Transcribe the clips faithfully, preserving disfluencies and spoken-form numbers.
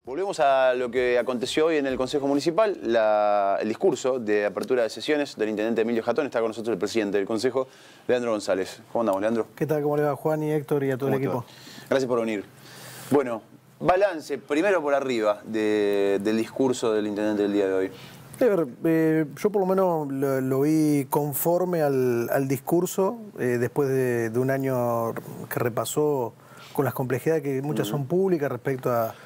Volvemos a lo que aconteció hoy en el Consejo Municipal, la, el discurso de apertura de sesiones del intendente Emilio Jatón. Está con nosotros el presidente del Consejo, Leandro González. ¿Cómo andamos, Leandro? ¿Qué tal? ¿Cómo le va, Juan y Héctor y a todo el equipo? Gracias por venir. Bueno, balance, primero por arriba, de, del discurso del intendente del día de hoy. A ver, eh, yo por lo menos lo, lo vi conforme al, al discurso, eh, después de, de un año que repasó con las complejidades que muchas son públicas respecto a...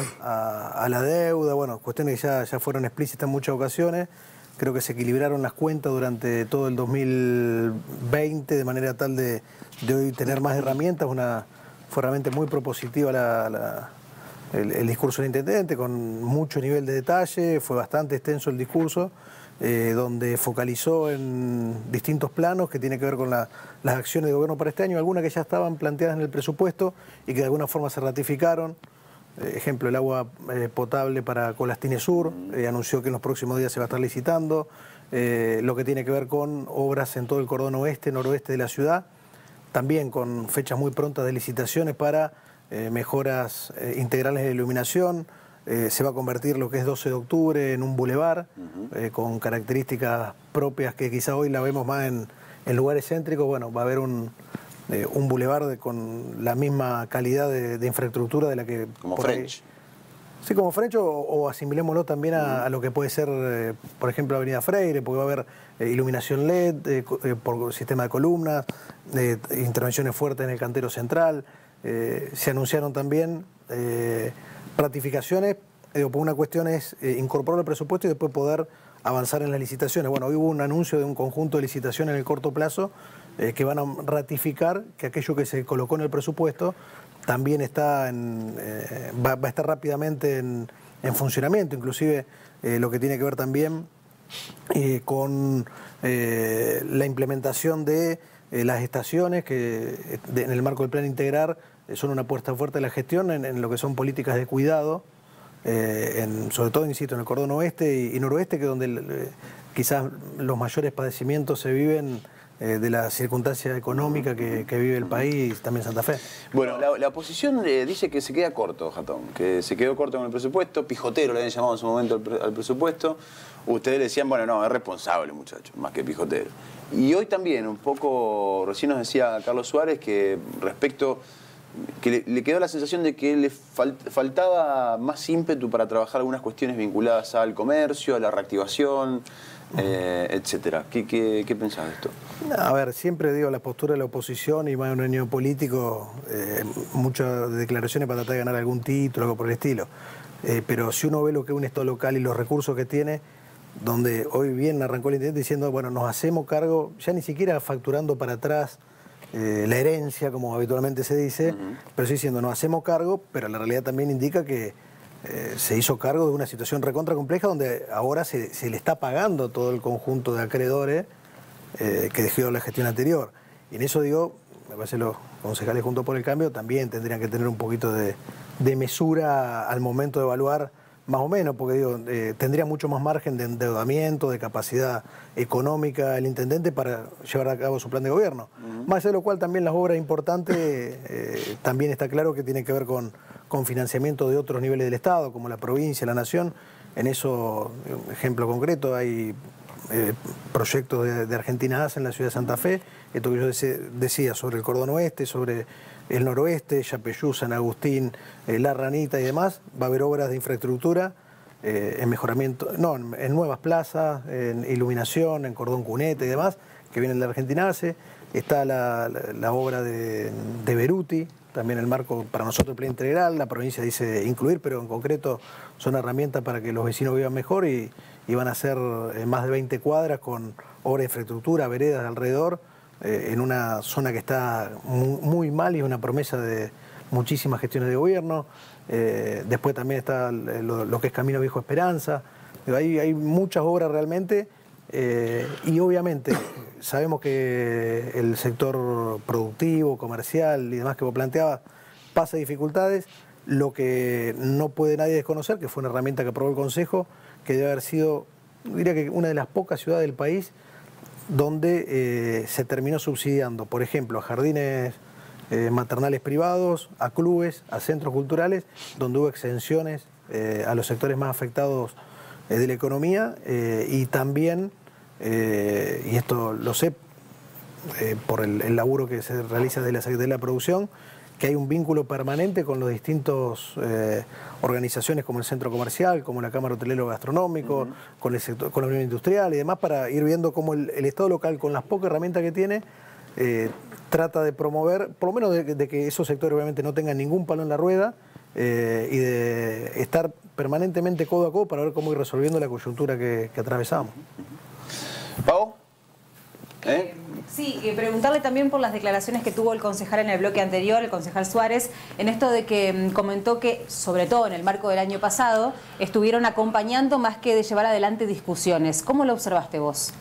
A, a la deuda, bueno, cuestiones que ya, ya fueron explícitas en muchas ocasiones. Creo que se equilibraron las cuentas durante todo el dos mil veinte de manera tal de, de hoy tener más herramientas. Una, fue realmente muy propositiva la, la, el, el discurso del intendente, con mucho nivel de detalle, fue bastante extenso el discurso, eh, donde focalizó en distintos planos que tiene que ver con la, las acciones de gobierno para este año, algunas que ya estaban planteadas en el presupuesto y que de alguna forma se ratificaron. Ejemplo, el agua eh, potable para Colastine Sur, eh, anunció que en los próximos días se va a estar licitando, eh, lo que tiene que ver con obras en todo el cordón oeste, noroeste de la ciudad, también con fechas muy prontas de licitaciones para eh, mejoras eh, integrales de iluminación. Eh, se va a convertir lo que es doce de octubre en un bulevar, uh-huh. eh, con características propias que quizá hoy la vemos más en, en lugares céntricos. Bueno, va a haber un... Eh, un bulevar con la misma calidad de, de infraestructura de la que... Como French. Ahí, sí, como French, o, o asimilémoslo también a, a lo que puede ser, eh, por ejemplo, Avenida Freire, porque va a haber eh, iluminación L E D, eh, eh, por sistema de columnas, eh, intervenciones fuertes en el cantero central. Eh, se anunciaron también eh, ratificaciones, eh, por una cuestión es eh, incorporar el presupuesto y después poder avanzar en las licitaciones. Bueno, hoy hubo un anuncio de un conjunto de licitaciones en el corto plazo eh, que van a ratificar que aquello que se colocó en el presupuesto también está en, eh, va, va a estar rápidamente en, en funcionamiento, inclusive eh, lo que tiene que ver también eh, con eh, la implementación de eh, las estaciones que de, en el marco del plan integral eh, son una apuesta fuerte de la gestión en, en lo que son políticas de cuidado. Eh, en, sobre todo, insisto, en el cordón oeste y, y noroeste, que es donde eh, quizás los mayores padecimientos se viven eh, de la circunstancia económica que, que vive el país, también Santa Fe. Bueno, la, la oposición eh, dice que se queda corto, Jatón, que se quedó corto con el presupuesto, pijotero le habían llamado en su momento al, pre, al presupuesto. Ustedes decían, bueno, no, es responsable, muchacho, más que pijotero. Y hoy también, un poco, recién nos decía Carlos Suárez que respecto... que le, le quedó la sensación de que le fal, faltaba más ímpetu para trabajar algunas cuestiones vinculadas al comercio, a la reactivación, eh, etcétera. ¿Qué, qué, ¿Qué pensás de esto? A ver, siempre digo, la postura de la oposición y más en un año político, eh, muchas declaraciones para tratar de ganar algún título, algo por el estilo. Eh, pero si uno ve lo que es un Estado local y los recursos que tiene, donde hoy bien arrancó el intendente diciendo, bueno, nos hacemos cargo, ya ni siquiera facturando para atrás, Eh, la herencia, como habitualmente se dice, uh-huh. pero sí diciendo, nos hacemos cargo, pero la realidad también indica que eh, se hizo cargo de una situación recontra compleja donde ahora se, se le está pagando todo el conjunto de acreedores eh, que dejó la gestión anterior. Y en eso digo, me parece que los concejales Juntos por el Cambio también tendrían que tener un poquito de, de mesura al momento de evaluar más o menos, porque digo, eh, tendría mucho más margen de endeudamiento, de capacidad económica el intendente para llevar a cabo su plan de gobierno. Uh-huh. Más allá de lo cual también las obras importantes, eh, también está claro que tienen que ver con, con financiamiento de otros niveles del Estado, como la provincia, la nación. En eso, ejemplo concreto, hay eh, proyectos de, de Argentina A C E en la ciudad de Santa Fe, esto que yo decía sobre el cordón oeste, sobre el noroeste, Yapeyú, San Agustín, eh, La Ranita y demás. Va a haber obras de infraestructura eh, en mejoramiento, no, en, en nuevas plazas, en iluminación, en cordón cuneta y demás, que vienen de Argentina A C E. Está la, la, la obra de, de Beruti, también el marco para nosotros el plan integral. La provincia dice incluir, pero en concreto son herramientas para que los vecinos vivan mejor y, y van a ser eh, más de veinte cuadras con obra de infraestructura, veredas de alrededor, Eh, en una zona que está muy, muy mal y es una promesa de muchísimas gestiones de gobierno. Eh, después también está lo, lo que es Camino Viejo Esperanza. Hay, hay muchas obras realmente eh, y obviamente sabemos que el sector productivo, comercial y demás que vos planteabas pasa dificultades. Lo que no puede nadie desconocer, que fue una herramienta que aprobó el Consejo, que debe haber sido, diría que una de las pocas ciudades del país donde eh, se terminó subsidiando, por ejemplo, a jardines eh, maternales privados, a clubes, a centros culturales, donde hubo exenciones eh, a los sectores más afectados eh, de la economía eh, y también, eh, y esto lo sé eh, por el, el laburo que se realiza de la Secretaría de la Producción, que hay un vínculo permanente con los distintos eh, organizaciones como el Centro Comercial, como la Cámara Hotelero Gastronómico, uh-huh. con, el sector, con la Unión Industrial y demás, para ir viendo cómo el, el Estado local, con las pocas herramientas que tiene, eh, trata de promover, por lo menos de, de que esos sectores obviamente no tengan ningún palo en la rueda eh, y de estar permanentemente codo a codo para ver cómo ir resolviendo la coyuntura que, que atravesamos. ¿Pau? ¿Eh? Sí, eh, preguntarle también por las declaraciones que tuvo el concejal en el bloque anterior, el concejal Suárez, en esto de que mmm, comentó que, sobre todo en el marco del año pasado, estuvieron acompañando más que de llevar adelante discusiones. ¿Cómo lo observaste vos?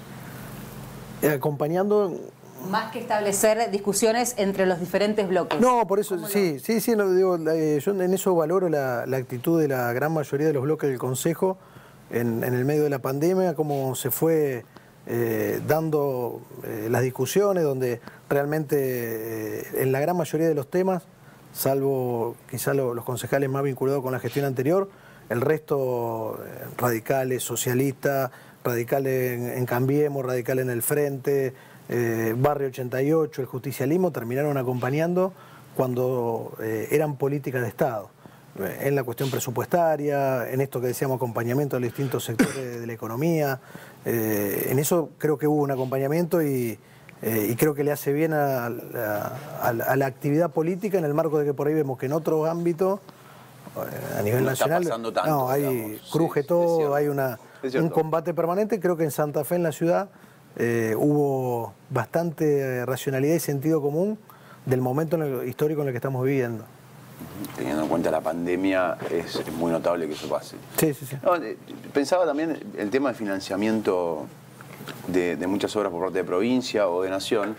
Eh, acompañando... Más que establecer discusiones entre los diferentes bloques. No, por eso, sí, lo... sí, sí, no, digo, eh, yo en eso valoro la, la actitud de la gran mayoría de los bloques del Consejo en, en el medio de la pandemia, cómo se fue... Eh, dando eh, las discusiones donde realmente eh, en la gran mayoría de los temas, salvo quizá lo, los concejales más vinculados con la gestión anterior, el resto eh, radicales, socialistas, radicales en, en Cambiemos, radicales en el Frente, eh, Barrio ochenta y ocho, el justicialismo, terminaron acompañando cuando eh, eran políticas de Estado. En la cuestión presupuestaria, en esto que decíamos, acompañamiento a los distintos sectores de la economía. Eh, en eso creo que hubo un acompañamiento y, eh, y creo que le hace bien a, a, a, a la actividad política en el marco de que por ahí vemos que en otros ámbitos, eh, a nivel no nacional, está pasando tanto, no, hay digamos. cruje sí, todo, hay una, un combate permanente. Creo que en Santa Fe, en la ciudad, eh, hubo bastante racionalidad y sentido común del momento en el, histórico en el que estamos viviendo. Teniendo en cuenta la pandemia, es, es muy notable que eso pase. Sí, sí, sí. No, pensaba también el tema de financiamiento de, de muchas obras por parte de provincia o de nación.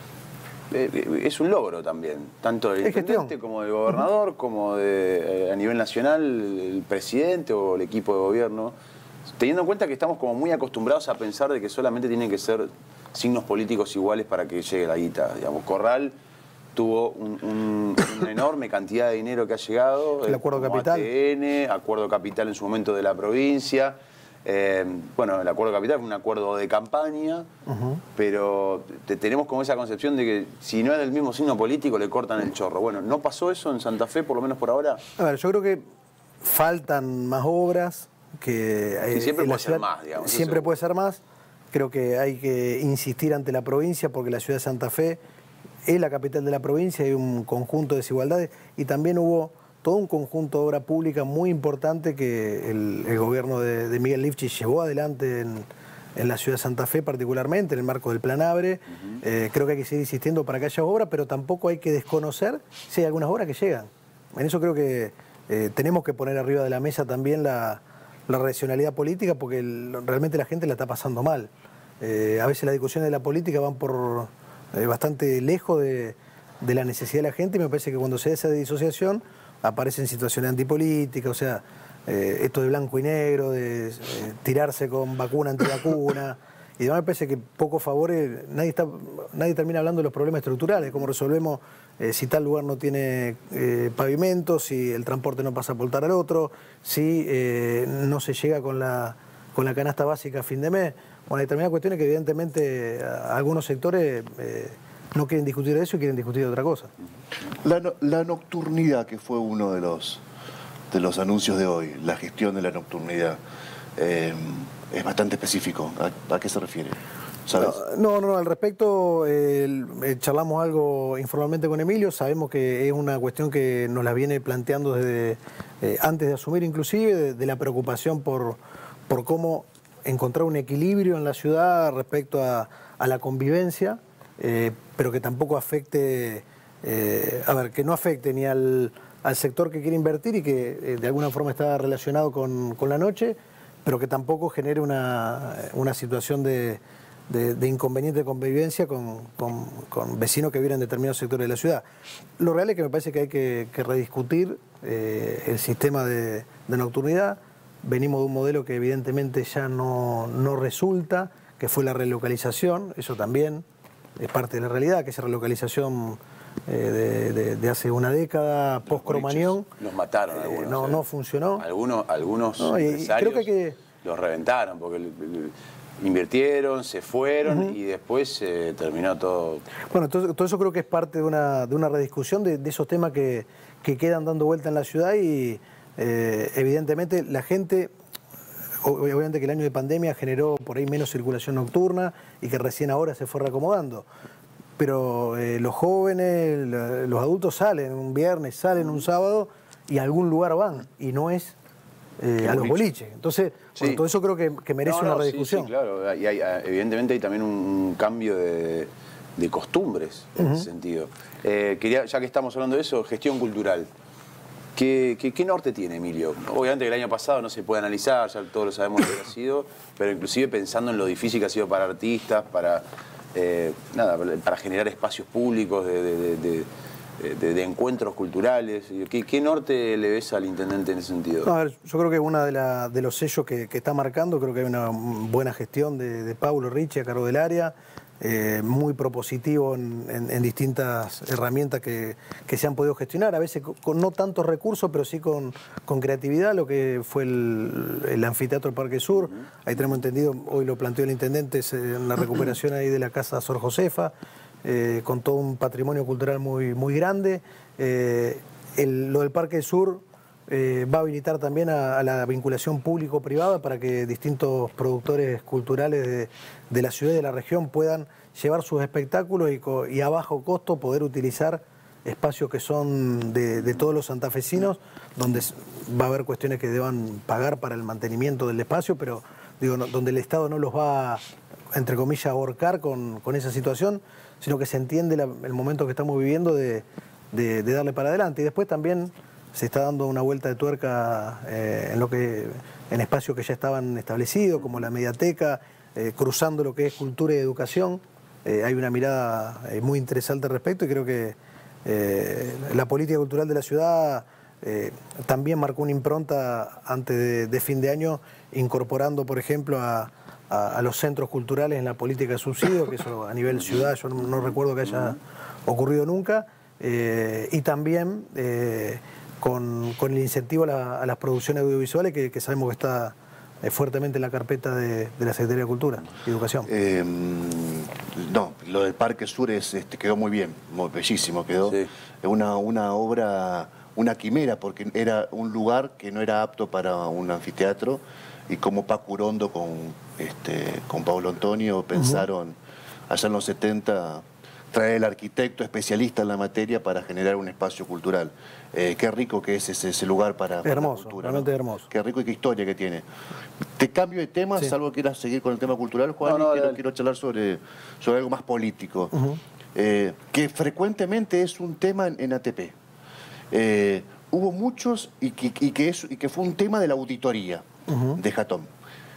Eh, es un logro también, tanto del intendente como del gobernador, uh-huh. como de, eh, a nivel nacional, el presidente o el equipo de gobierno. Teniendo en cuenta que estamos como muy acostumbrados a pensar de que solamente tienen que ser signos políticos iguales para que llegue la guita. Digamos, Corral tuvo un, un, una enorme cantidad de dinero que ha llegado. El acuerdo capital. A T N, acuerdo capital en su momento de la provincia. Eh, bueno, el acuerdo capital fue un acuerdo de campaña, uh-huh. pero te, tenemos como esa concepción de que si no es del mismo signo político le cortan el chorro. Bueno, ¿no pasó eso en Santa Fe, por lo menos por ahora? A ver, yo creo que faltan más obras. Que, eh, siempre puede ciudad, ser más, digamos. Siempre puede ser más. Creo que hay que insistir ante la provincia porque la ciudad de Santa Fe es la capital de la provincia, hay un conjunto de desigualdades y también hubo todo un conjunto de obra pública muy importante que el, el gobierno de, de Miguel Lifchich llevó adelante en, en la ciudad de Santa Fe particularmente, en el marco del Plan Abre. Uh-huh. eh, creo que hay que seguir insistiendo para que haya obras, pero tampoco hay que desconocer si hay algunas obras que llegan. En eso creo que eh, tenemos que poner arriba de la mesa también la, la racionalidad política porque el, realmente la gente la está pasando mal. Eh, a veces las discusiones de la política van por... Eh, bastante lejos de, de la necesidad de la gente y me parece que cuando se da esa disociación aparecen situaciones antipolíticas, o sea, eh, esto de blanco y negro, de eh, tirarse con vacuna antivacuna, y además me parece que pocos favores, nadie, está, nadie termina hablando de los problemas estructurales, cómo resolvemos eh, si tal lugar no tiene eh, pavimento, si el transporte no pasa por tal al otro, si eh, no se llega con la, con la canasta básica a fin de mes. Bueno, hay determinadas cuestiones que evidentemente algunos sectores eh, no quieren discutir de eso y quieren discutir de otra cosa. La, no, la nocturnidad, que fue uno de los, de los anuncios de hoy, la gestión de la nocturnidad, eh, es bastante específico. ¿A, a qué se refiere? ¿Sabes? No, no, no, al respecto eh, charlamos algo informalmente con Emilio, sabemos que es una cuestión que nos la viene planteando desde eh, antes de asumir inclusive, de, de la preocupación por, por cómo encontrar un equilibrio en la ciudad respecto a, a la convivencia, eh, pero que tampoco afecte, eh, a ver, que no afecte ni al, al sector que quiere invertir y que eh, de alguna forma está relacionado con, con la noche, pero que tampoco genere una, una situación de, de, de inconveniente de convivencia con, con, con vecinos que viven en determinados sectores de la ciudad. Lo real es que me parece que hay que, que rediscutir eh, el sistema de, de nocturnidad. Venimos de un modelo que evidentemente ya no, no resulta, que fue la relocalización, eso también es parte de la realidad, que esa relocalización eh, de, de, de hace una década, post-Cromañón. Los mataron eh, algunos. no, eh. no funcionó. Algunos, algunos No, y- y empresarios creo que hay que- los reventaron porque el- el- invirtieron, se fueron uh-huh. y después eh, terminó todo. Bueno, todo, todo eso creo que es parte de una, de una rediscusión de, de esos temas que, que quedan dando vuelta en la ciudad y eh, evidentemente la gente, obviamente que el año de pandemia generó por ahí menos circulación nocturna y que recién ahora se fue reacomodando. Pero eh, los jóvenes, los adultos salen un viernes, salen un sábado y a algún lugar van y no es eh, a los boliches. Entonces, sí. bueno, todo eso creo que, que merece no, no, una rediscusión. Sí, sí, claro. Y hay, evidentemente hay también un cambio de, de costumbres en uh-huh. ese sentido. Eh, quería, ya que estamos hablando de eso, gestión cultural. ¿Qué, qué, ¿Qué norte tiene Emilio? Obviamente que el año pasado no se puede analizar, ya todos lo sabemos lo que ha sido, pero inclusive pensando en lo difícil que ha sido para artistas, para... Eh, nada, para generar espacios públicos de, de, de, de, de encuentros culturales. ¿Qué, ¿Qué norte le ves al intendente en ese sentido? No, a ver, yo creo que uno de, la, de los sellos que, que está marcando, creo que hay una buena gestión de, de Paulo Ricci a cargo del área, eh, muy propositivo en, en, en distintas herramientas que, que se han podido gestionar, a veces con, con no tantos recursos, pero sí con, con creatividad, lo que fue el, el anfiteatro Parque Sur. Uh-huh. Ahí tenemos entendido, hoy lo planteó el intendente, es en la recuperación ahí de la Casa Sor Josefa, eh, con todo un patrimonio cultural muy, muy grande. Eh, el, lo del Parque Sur eh, va a habilitar también a, a la vinculación público-privada para que distintos productores culturales de, de la ciudad y de la región puedan llevar sus espectáculos y, y a bajo costo poder utilizar espacios que son de, de todos los santafesinos, donde va a haber cuestiones que deban pagar para el mantenimiento del espacio, pero digo, no, donde el Estado no los va a, entre comillas, ahorcar con, con esa situación, sino que se entiende la, el momento que estamos viviendo de, de, de darle para adelante. Y después también se está dando una vuelta de tuerca eh, en lo que en espacios que ya estaban establecidos, como la mediateca, eh, cruzando lo que es cultura y educación. Eh, hay una mirada eh, muy interesante al respecto y creo que eh, la política cultural de la ciudad eh, también marcó una impronta antes de, de fin de año, incorporando, por ejemplo, a, a, a los centros culturales en la política de subsidio, que eso a nivel ciudad yo no, no recuerdo que haya ocurrido nunca, eh, y también eh, con, con el incentivo a, la, a las producciones audiovisuales que, que sabemos que está eh, fuertemente en la carpeta de, de la Secretaría de Cultura y Educación. Eh, no, lo del Parque Sur es, este, quedó muy bien, muy bellísimo, quedó sí. una, una obra, una quimera, porque era un lugar que no era apto para un anfiteatro y como Paco Urondo con, este, con Pablo Antonio pensaron uh-huh. allá en los setenta traer el arquitecto especialista en la materia para generar un espacio cultural. Eh, qué rico que es ese, ese lugar para, para hermoso, la cultura. Realmente ¿no? hermoso. Qué rico y qué historia que tiene. Te cambio de tema, sí. salvo que quieras seguir con el tema cultural, Juan, no, no, quiero, quiero charlar sobre, sobre algo más político, uh-huh. eh, que frecuentemente es un tema en, en A T P. Eh, hubo muchos y que, y, que es, y que fue un tema de la auditoría uh-huh. de Jatón.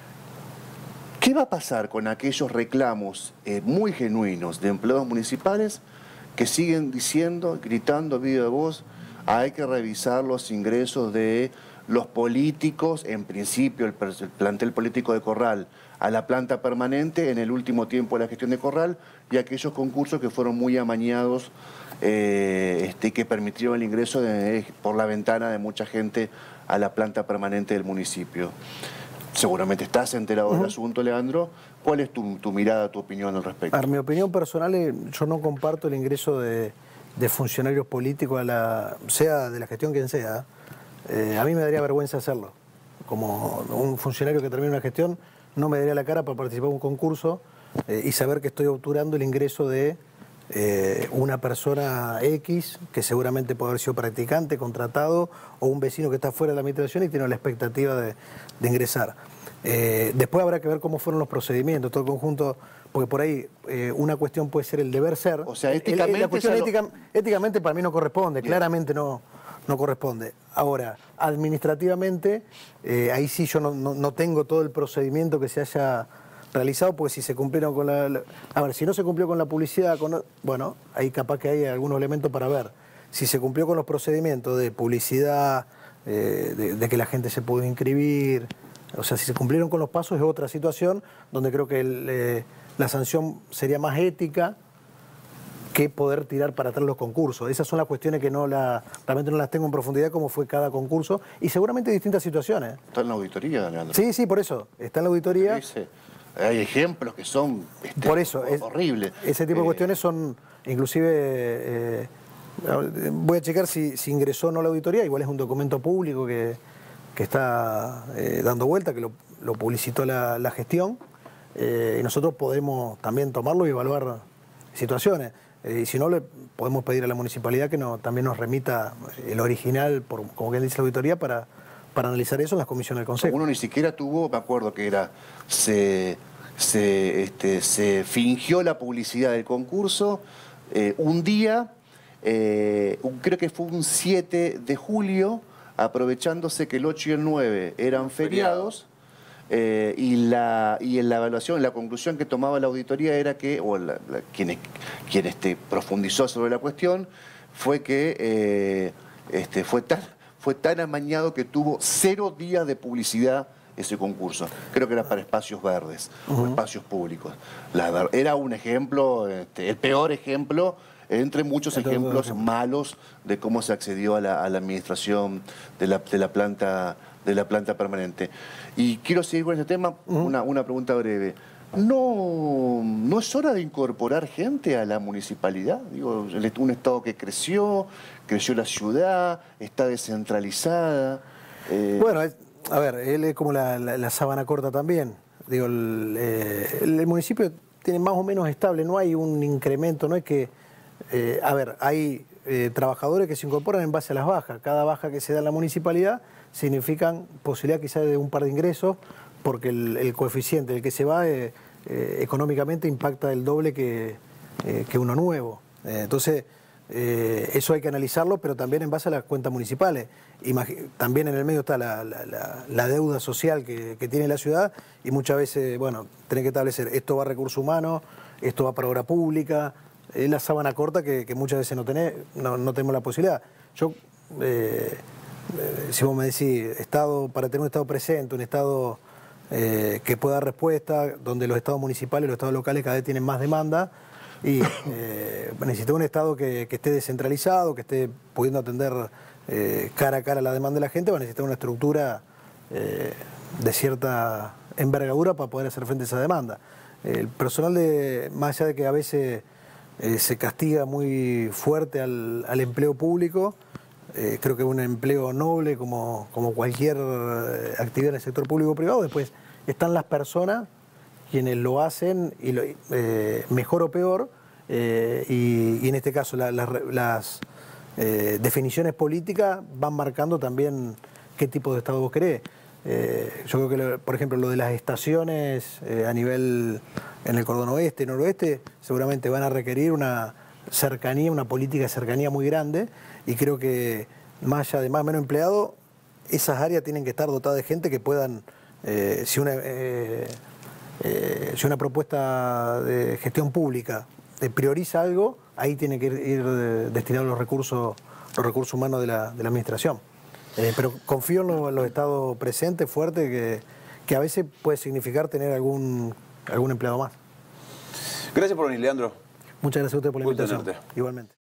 ¿Qué va a pasar con aquellos reclamos eh, muy genuinos de empleados municipales que siguen diciendo, gritando a viva voz, hay que revisar los ingresos de los políticos, en principio el, el plantel político de Corral, a la planta permanente en el último tiempo de la gestión de Corral y aquellos concursos que fueron muy amañados eh, este, que permitieron el ingreso de, por la ventana de mucha gente a la planta permanente del municipio? Seguramente estás enterado uh-huh. del asunto, Leandro. ¿Cuál es tu, tu mirada, tu opinión al respecto? A ver, mi opinión personal es, yo no comparto el ingreso de, de funcionarios políticos, a la, sea de la gestión quien sea. Eh, a mí me daría vergüenza hacerlo. Como un funcionario que termina una gestión, no me daría la cara para participar en un concurso eh, y saber que estoy obturando el ingreso de eh, una persona X, que seguramente puede haber sido practicante, contratado, o un vecino que está fuera de la administración y tiene la expectativa de, de ingresar. Eh, después habrá que ver cómo fueron los procedimientos, todo el conjunto, porque por ahí eh, una cuestión puede ser el deber ser. O sea, éticamente... El, la cuestión lo... ética, éticamente para mí no corresponde, Bien. claramente no, no corresponde. Ahora, administrativamente, eh, ahí sí yo no, no, no tengo todo el procedimiento que se haya realizado, porque si se cumplieron con la, la... A ver, si no se cumplió con la publicidad, con, bueno, ahí capaz que hay algunos elementos para ver. Si se cumplió con los procedimientos de publicidad, eh, de, de que la gente se pudo inscribir, o sea, si se cumplieron con los pasos es otra situación, donde creo que el, eh, la sanción sería más ética qué poder tirar para atrás los concursos. Esas son las cuestiones que no la, realmente no las tengo en profundidad, cómo fue cada concurso, y seguramente distintas situaciones. Está en la auditoría, Leandro. Sí, sí, por eso. Está en la auditoría. Dice, hay ejemplos que son este, por eso, es, horribles. Ese tipo de eh, cuestiones son, inclusive, eh, voy a checar si, si ingresó o no la auditoría, igual es un documento público que, que está eh, dando vuelta, que lo, lo publicitó la, la gestión, eh, y nosotros podemos también tomarlo y evaluar situaciones. Eh, y si no, le podemos pedir a la municipalidad que no, también nos remita el original, por, como quien dice la auditoría, para, para analizar eso en las comisiones del Consejo. Uno ni siquiera tuvo, me acuerdo que era, se, se, este, se fingió la publicidad del concurso eh, un día, eh, un, creo que fue un siete de julio, aprovechándose que el ocho y el nueve eran feriados. Eh, y, la, y en la evaluación, la conclusión que tomaba la auditoría era que, o la, la, quien, quien este, profundizó sobre la cuestión, fue que eh, este, fue, tan, fue tan amañado que tuvo cero días de publicidad ese concurso. Creo que era para espacios verdes, uh-huh. o espacios públicos. La, era un ejemplo, este, el peor ejemplo, entre muchos Entonces, ejemplos ejemplo. malos de cómo se accedió a la, a la administración de la, de la planta de la planta permanente. Y quiero seguir con este tema, uh-huh. una, una pregunta breve. ¿No, ¿No es hora de incorporar gente a la municipalidad? Digo, un estado que creció, creció la ciudad, está descentralizada. Eh... Bueno, a ver, él es como la, la, la sábana corta también. Digo, el, eh, el municipio tiene más o menos estable, no hay un incremento, no es que... Eh, a ver, hay eh, trabajadores que se incorporan en base a las bajas. Cada baja que se da en la municipalidad significan posibilidad quizás de un par de ingresos, porque el, el coeficiente del que se va eh, eh, económicamente impacta el doble que, eh, que uno nuevo. Eh, entonces, eh, eso hay que analizarlo, pero también en base a las cuentas municipales. Imag- también en el medio está la, la, la, la deuda social que, que tiene la ciudad, y muchas veces, bueno, tenés que establecer, esto va a recursos humanos, esto va para obra pública. Es la sábana corta que, que muchas veces no, tenés, no, no tenemos la posibilidad. Yo... Eh, Eh, si vos me decís, estado, para tener un Estado presente, un Estado eh, que pueda dar respuesta, donde los Estados municipales, los Estados locales cada vez tienen más demanda, y eh, necesitamos un Estado que, que esté descentralizado, que esté pudiendo atender eh, cara a cara la demanda de la gente, va a necesitar una estructura eh, de cierta envergadura para poder hacer frente a esa demanda. El personal, de, más allá de que a veces eh, se castiga muy fuerte al, al empleo público, Eh, creo que es un empleo noble como, como cualquier eh, actividad en el sector público o privado. Después están las personas quienes lo hacen y lo, eh, mejor o peor, eh, y, y en este caso la, la, las eh, definiciones políticas van marcando también qué tipo de Estado vos querés. Eh, yo creo que, lo, por ejemplo, lo de las estaciones eh, a nivel en el cordón oeste y noroeste seguramente van a requerir una cercanía, una política de cercanía muy grande, y creo que más allá de más o menos empleados, esas áreas tienen que estar dotadas de gente que puedan, eh, si, una, eh, eh, si una propuesta de gestión pública eh, prioriza algo, ahí tienen que ir, ir destinados los recursos, los recursos humanos de la, de la administración. Eh, pero confío en, lo, en los estados presentes, fuertes, que, que a veces puede significar tener algún, algún empleado más. Gracias por venir, Leandro. Muchas gracias a usted por la invitación. Tenerte. Igualmente.